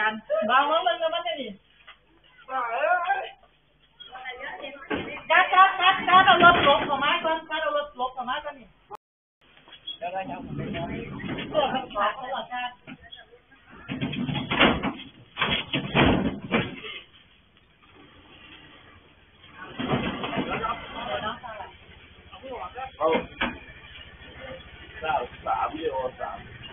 การบางวันมันจะนี่การเอารถลบออกมาก่อนการเอารถลบออกมาก่อนนี่เดี๋ยวเราจะเพื่อให้ขาดตลอดการเอา3 3 3